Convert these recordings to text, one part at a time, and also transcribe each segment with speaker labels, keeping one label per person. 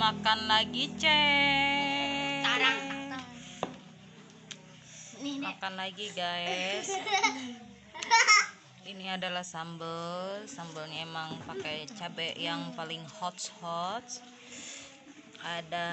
Speaker 1: makan lagi, Cek. Makan lagi, guys. Ini adalah sambal. Sambalnya emang pakai cabai yang paling hot. Ada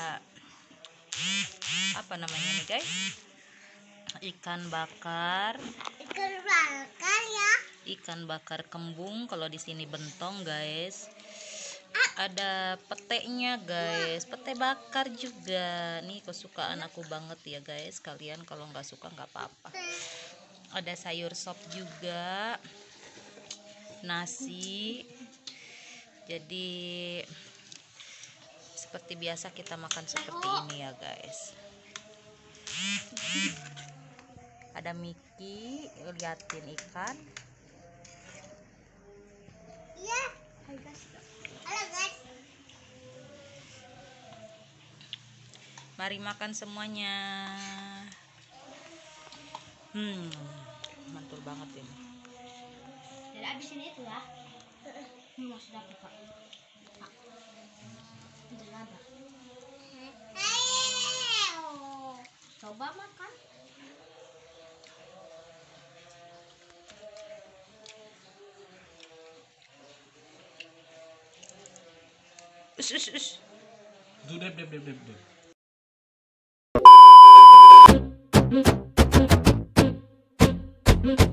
Speaker 1: apa namanya nih, guys? Ikan bakar ya. Ikan bakar kembung, kalau di sini bentong, guys. Ada petenya, guys, pete bakar juga. Nih kesukaan aku banget ya, guys. Kalian kalau nggak suka nggak apa-apa. Ada sayur sop juga, nasi. Jadi seperti biasa kita makan seperti ini ya, guys. Ada Miki liatin ikan. Iya. Halo, guys. Mari makan semuanya. Mantul banget ini.
Speaker 2: Jadi abis ini itu ya. Ini masih dapat, Kak. Ini ada. Coba makan.
Speaker 3: Dep.